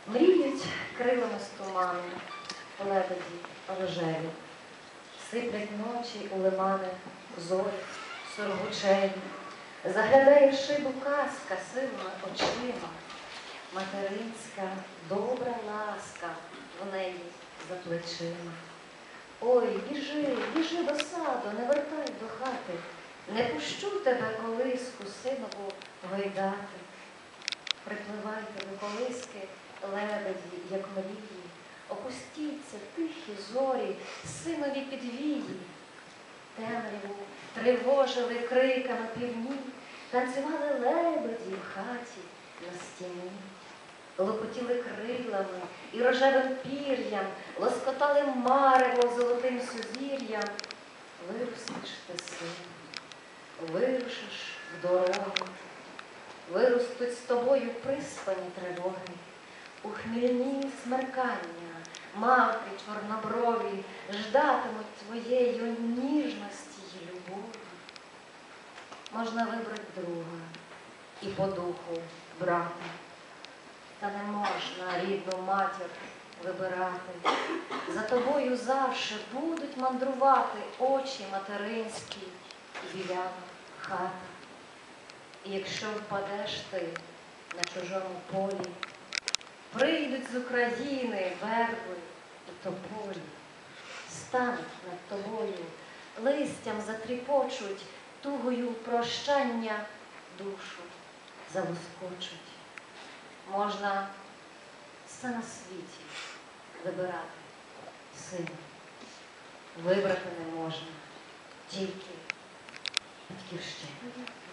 Мріють крилами з туману лебеді рожеві, сиплять ночі у лимани зорі сургучеві, заглядає в шибу казка сивими очима, материнська добра ласка в неї за плечима. Ой, біжи, біжи до саду, не вертай до хати, не пущу тебе колиску синову гойдати. Припливайте до колиски лебеді, як мрії, опустіться тихі зорі, синові підвії. Темряву тривожили криками півні, танцювали лебеді в хаті на стіні. Лопотіли крилами і рожевим пір'ям, лоскотали марево золотим сузір'ям. Виростеш ти, сину, вирушиш в дорогу, виростуть з тобою приспані тривоги, у хмільні смеркання мавки чорноброві ждатимуть твоєї ніжності й любові. Можна вибрати друга і по духу брата, та не можна рідну матір вибирати. За тобою завше будуть мандрувати очі материнські і біляна хата. І якщо впадеш ти на чужому полі, прийдуть з України верби і тополі, стануть над тобою, листям затріпочуть, тугою прощання душу залоскочуть. Можна все на світі вибирати, сину, вибрати не можна, тільки батьківщину.